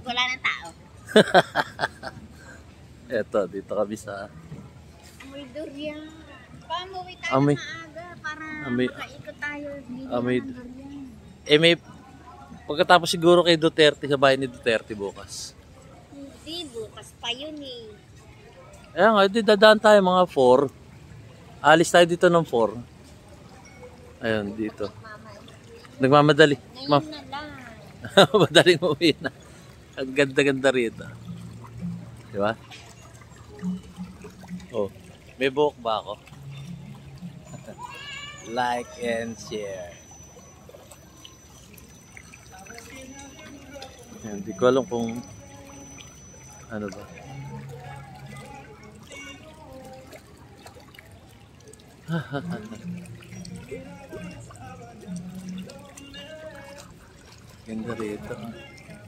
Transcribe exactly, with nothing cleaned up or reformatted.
Wala nang tao. Eto, dito kami sa... Amoy durian. Pamuwi tayo Amoy, maaga para amoy, makaikot tayo. amoy, Ng durian. eh may... Pagkatapos siguro kay Duterte, sa bahay ni Duterte bukas. Hindi, bukas pa yun eh. Ayan nga, di dadaan tayo mga four. Alis tayo dito ng four. Ayun, dito. Nagmamadali. Ngayon Ma na lang. Madaling uwi na. Ang ganda-ganda rito. Di ba? Oh, may buhok ba ako? Like and share. Hindi ko alam kung ano ba. Ganda rito.